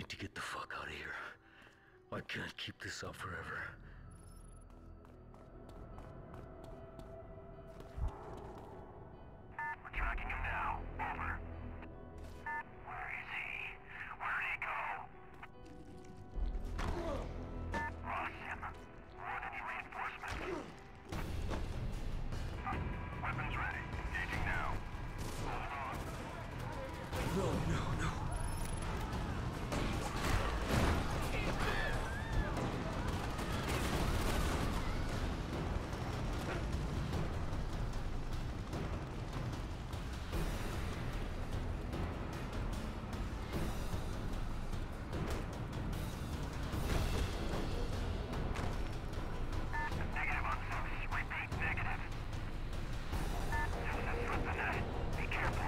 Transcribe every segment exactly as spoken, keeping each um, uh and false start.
need to get the fuck out of here. I can't keep this up forever. We're tracking him now. Over. Where is he? Where'd he go? Lost him. Won't any reinforcements? Weapons ready. Engaging now. Hold on. No, no, no. Negative on six. Repeat, negative. Just a slip in that. Be careful.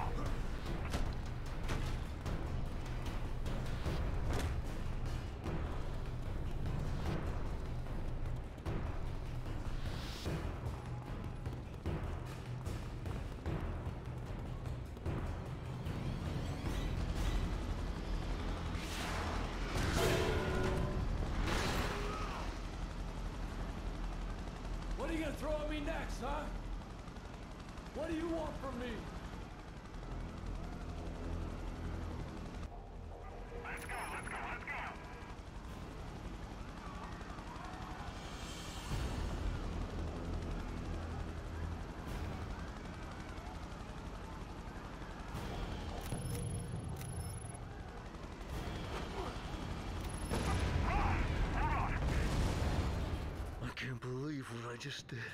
What are you gonna throw at me next, huh? What do you want from me? Let's go, let's go, let's go. I can't believe what I just did.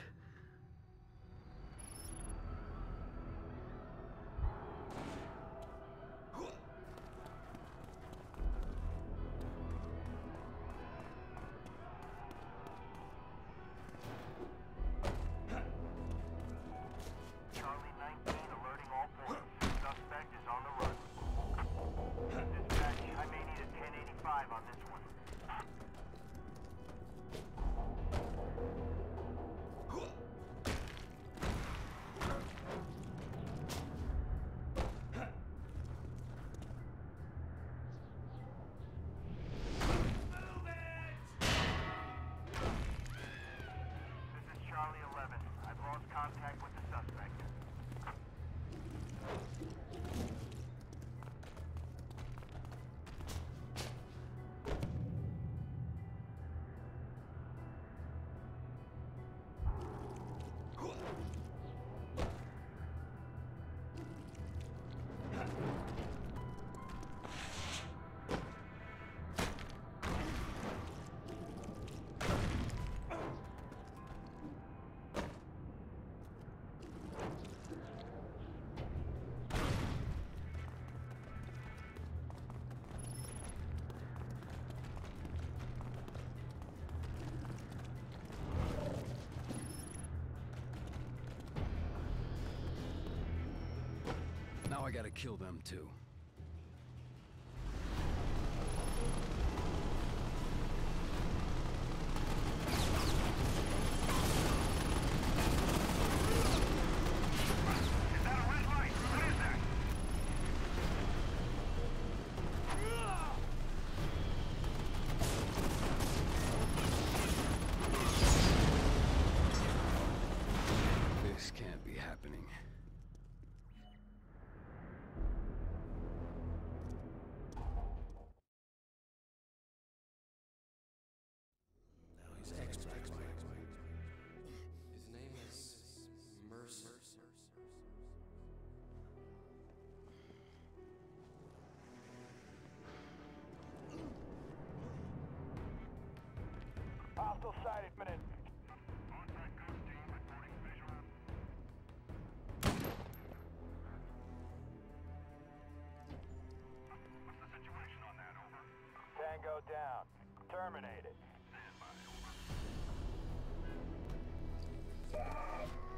Charlie nineteen alerting all points. Suspect is on the run. Dispatch, I may need a ten eighty-five on this one. This is Charlie eleven. I've lost contact with the suspect. Now I gotta kill them too. Is that a red light? What is that? This can't be happening. Now he's extract. His name is Mercer. Hostile sighted, minute. Contact Ghost Team reporting visual. What's the situation on that, over? Tango down. Terminated. Stand by, over.